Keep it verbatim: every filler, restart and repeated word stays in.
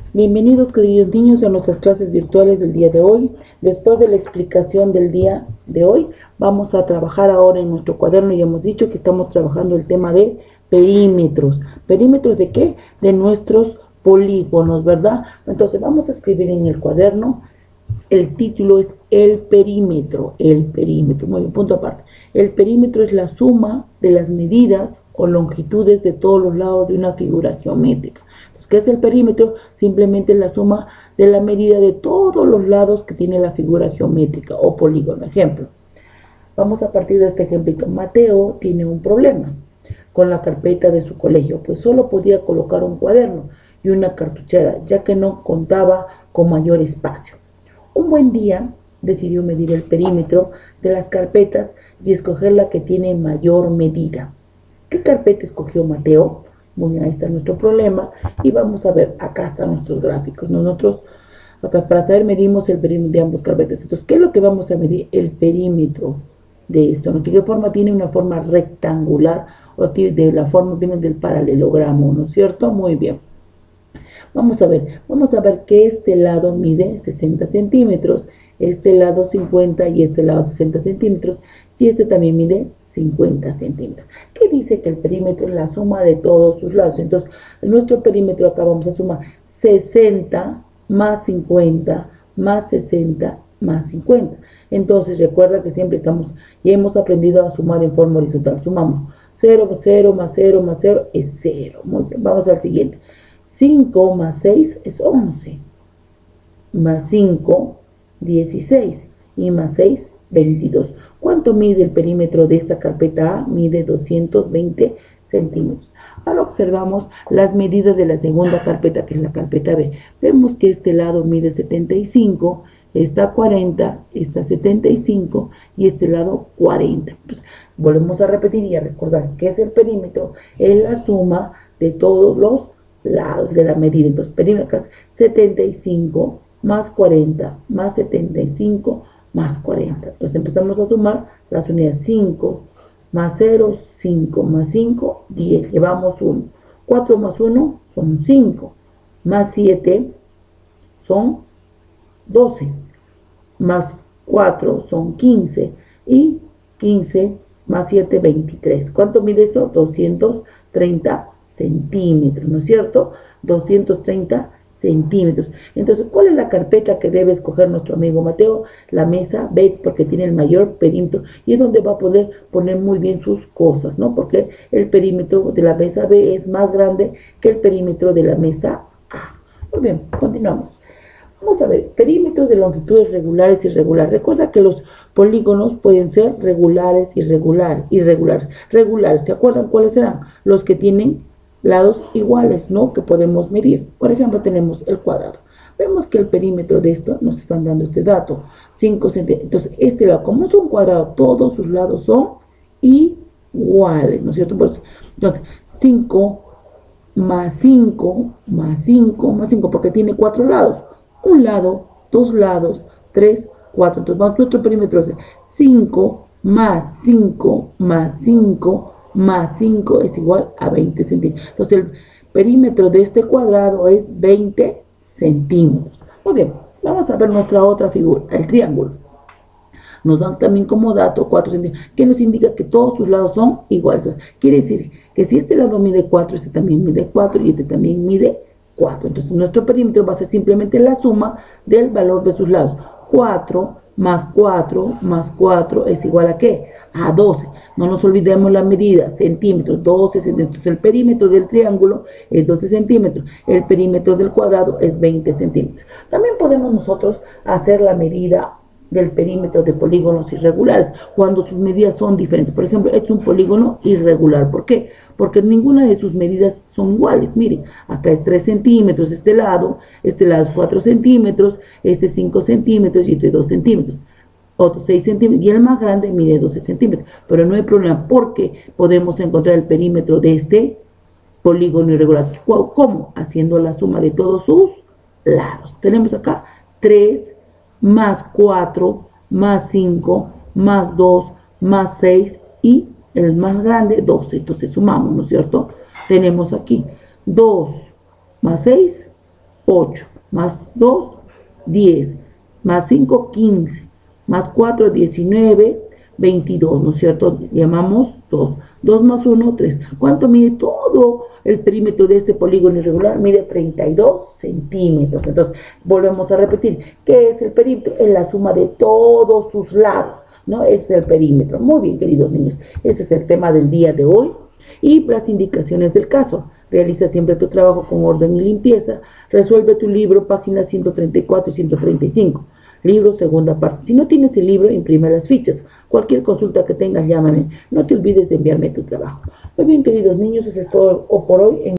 Bienvenidos, queridos niños, a nuestras clases virtuales del día de hoy. Después de la explicación del día de hoy, vamos a trabajar ahora en nuestro cuaderno. Y hemos dicho que estamos trabajando el tema de perímetros. ¿Perímetros de qué? De nuestros polígonos, ¿verdad? Entonces vamos a escribir en el cuaderno. El título es el perímetro. El perímetro, muy bien, punto aparte. El perímetro es la suma de las medidas o longitudes de todos los lados de una figura geométrica. ¿Qué es el perímetro? Simplemente la suma de la medida de todos los lados que tiene la figura geométrica o polígono. Ejemplo, vamos a partir de este ejemplito. Mateo tiene un problema con la carpeta de su colegio, pues solo podía colocar un cuaderno y una cartuchera, ya que no contaba con mayor espacio. Un buen día decidió medir el perímetro de las carpetas y escoger la que tiene mayor medida. ¿Qué carpeta escogió Mateo? Muy bien, ahí está nuestro problema y vamos a ver, acá están nuestros gráficos. Nosotros, acá para saber, medimos el perímetro de ambas carpetas. Entonces, ¿qué es lo que vamos a medir? El perímetro de esto, ¿no? ¿De qué forma tiene? Una forma rectangular o tiene de la forma viene del paralelogramo, ¿no es cierto? Muy bien. Vamos a ver, vamos a ver que este lado mide sesenta centímetros, este lado cincuenta y este lado sesenta centímetros y este también mide cincuenta centímetros. ¿Qué dice? Que el perímetro es la suma de todos sus lados. Entonces, en nuestro perímetro acá vamos a sumar sesenta más cincuenta más sesenta más cincuenta. Entonces, recuerda que siempre estamos, y hemos aprendido a sumar en forma horizontal. Sumamos cero, cero más cero más cero es cero. Muy bien, vamos al siguiente. cinco más seis es once. Más cinco, dieciséis. Y más seis, veintidós. ¿Cuánto mide el perímetro de esta carpeta A? Mide doscientos veinte centímetros. Ahora observamos las medidas de la segunda carpeta, que es la carpeta B. Vemos que este lado mide setenta y cinco, esta cuarenta, esta setenta y cinco y este lado cuarenta. Pues, volvemos a repetir y a recordar que es el perímetro, es la suma de todos los lados de la medida. Entonces, perímetro setenta y cinco más cuarenta más setenta y cinco más cuarenta. Entonces empezamos a sumar las unidades. Cinco más cero, cinco más cinco, diez. Llevamos uno. cuatro más uno son cinco. Más siete son doce. Más cuatro son quince. Y quince más siete, veintitrés. ¿Cuánto mide esto? doscientos treinta centímetros, ¿no es cierto? doscientos treinta centímetros. Entonces, ¿cuál es la carpeta que debe escoger nuestro amigo Mateo? La mesa B, porque tiene el mayor perímetro y es donde va a poder poner muy bien sus cosas, ¿no? Porque el perímetro de la mesa B es más grande que el perímetro de la mesa A. Muy bien, continuamos. Vamos a ver, perímetros de longitudes regulares y irregulares. Recuerda que los polígonos pueden ser regulares y irregular, irregulares. Regulares, ¿se acuerdan cuáles serán? Los que tienen lados iguales, ¿no? Que podemos medir. Por ejemplo, tenemos el cuadrado. Vemos que el perímetro de esto nos están dando este dato, cinco centímetros. Entonces, este lado, como es un cuadrado, todos sus lados son iguales, ¿no es cierto? Por eso, entonces, cinco más cinco más cinco más cinco, porque tiene cuatro lados. Un lado, dos lados, tres, cuatro. Entonces, nuestro perímetro es cinco más cinco más cinco más cinco es igual a veinte centímetros. Entonces, el perímetro de este cuadrado es veinte centímetros. Muy bien, vamos a ver nuestra otra figura, el triángulo. Nos dan también como dato cuatro centímetros, que nos indica que todos sus lados son iguales. Quiere decir que si este lado mide cuatro, este también mide cuatro y este también mide cuatro. Entonces, nuestro perímetro va a ser simplemente la suma del valor de sus lados. cuatro más cuatro más cuatro es igual a ¿qué? A doce. No nos olvidemos la medida, centímetros, doce centímetros. El perímetro del triángulo es doce centímetros. El perímetro del cuadrado es veinte centímetros. También podemos nosotros hacer la medida del perímetro de polígonos irregulares cuando sus medidas son diferentes. Por ejemplo, este es un polígono irregular. ¿Por qué? Porque ninguna de sus medidas son iguales. Miren, acá es tres centímetros este lado, este lado es cuatro centímetros, este es cinco centímetros y este es dos centímetros. Otro seis centímetros y el más grande mide doce centímetros. Pero no hay problema porque podemos encontrar el perímetro de este polígono irregular. ¿Cómo? Haciendo la suma de todos sus lados. Tenemos acá tres más cuatro, más cinco, más dos, más seis y el más grande, doce. Entonces sumamos, ¿no es cierto? Tenemos aquí dos más seis, ocho, más dos, diez, más cinco, quince, más cuatro, diecinueve, veintidós, ¿no es cierto? Llamamos dos. dos más uno, tres. ¿Cuánto mide todo el perímetro de este polígono irregular? Mide treinta y dos centímetros. Entonces, volvemos a repetir. ¿Qué es el perímetro? Es la suma de todos sus lados, ¿no? Es el perímetro. Muy bien, queridos niños. Ese es el tema del día de hoy. Y las indicaciones del caso. Realiza siempre tu trabajo con orden y limpieza. Resuelve tu libro, páginas ciento treinta y cuatro y ciento treinta y cinco. Libro, segunda parte. Si no tienes el libro, imprime las fichas. Cualquier consulta que tengas, llámame. No te olvides de enviarme tu trabajo. Muy bien, queridos niños, eso es todo por hoy.